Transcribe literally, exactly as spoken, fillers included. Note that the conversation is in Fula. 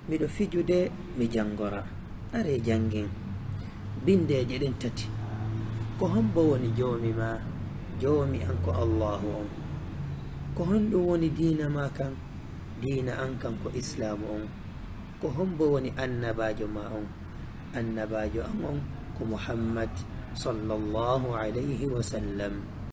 miɗo fijude mi jangora are jangin bindeje ɗen tati ko hombo woni jomi ma jomi an ko allahu on ko honɗum woni dina ma kan dina an kan ko islamu on ko hombo woni annabajo ma on annabajo an on ko muhammad sallallahu alayhi wa sallam